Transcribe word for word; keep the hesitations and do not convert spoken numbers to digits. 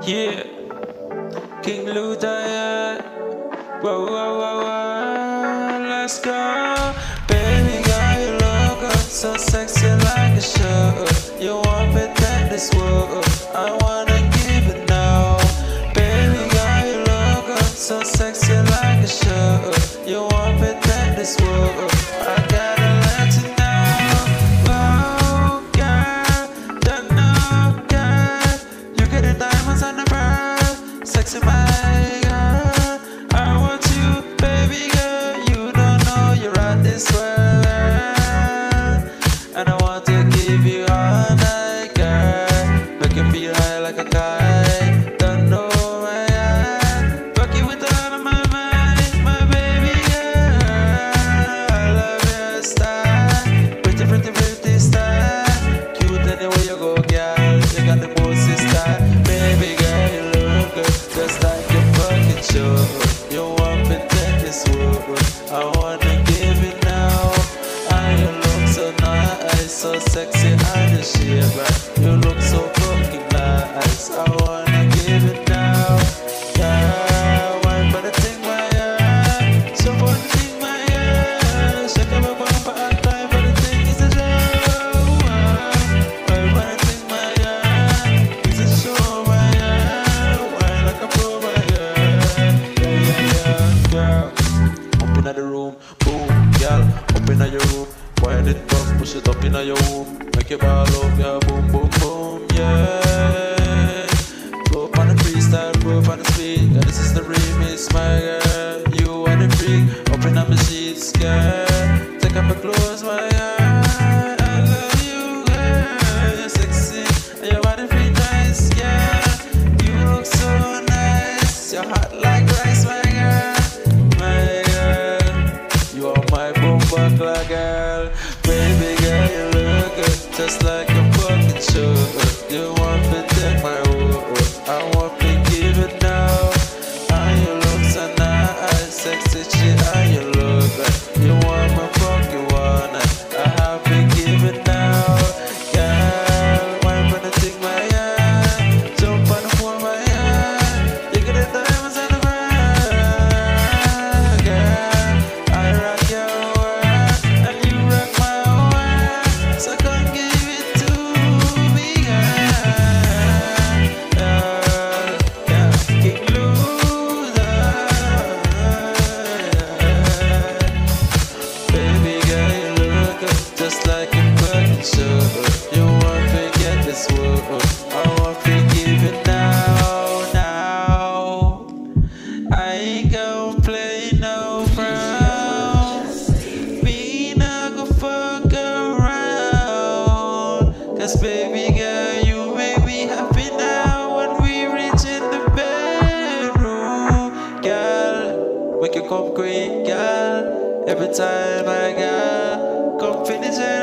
Yeah, King Luther, yeah. Whoa, whoa, whoa, whoa, let's go. Baby girl, you look good, so sexy like a show. You want me that this world, I wanna give it now. Baby girl, you look good, so sexy like a show. You want me that this world, I gotta let you know. Whoa, girl, don't know, girl. You get the diamonds on the pearl, sexy my girl. I want you, baby girl. You don't know you're at this world, and I want to give you all night, girl. Make you feel high like a kite. Don't know why I fuck you with all of my mind, my baby girl. I love your style, pretty, pretty, pretty style. Cute anywhere you go, girl. You got the most style, baby girl. You look good, just like a fucking show. You want me to this world, I wanna give it now. I you look so nice, so sexy, I just shiver. You look so fucking nice, I wanna give it now. Yeah, why but the thing my yeah, so for the thing my yeah, shake up a bumper and time for the thing is a show. Why but the thing my yeah, is a show my yeah, why like a pro my yeah, yeah yeah yeah, girl. Up inna the room, boom, girl. Up inna your room, wind it up, push it up inna your womb, make your ball up, yeah, boom, boom, boom, yeah. Go up on the freestyle, go up on the speed, yeah, this is the remix, my girl. You are the freak, up inna my sheets, girl. Take off your clothes, my girl. I love you, girl. You're sexy, and your body feel nice, yeah. You look so nice, you're hot like rice, my girl. My girl, you are my bumper girl. Baby girl, you look good, just like a fucking show. You want me to take my world, I want to give it now. And you look so nice, sexy shit, and you look good. You want my fucking one, I have to give it now. Girl, why when I take my hand, jump on the floor, my hand. You get the diamonds on the ground, girl. I rock your world, and you rock my world. So come give it to me, girl. Yeah, yeah, King Luther. Baby girl, you look good, just like a fucking show. You want to get this world, I want to give it now, now. I ain't gon' play no round. Me not gon' fuck around. Cause baby girl, you make me happy now when we reach in the bedroom. Girl, make you come quick, girl. Every time I got come finish it.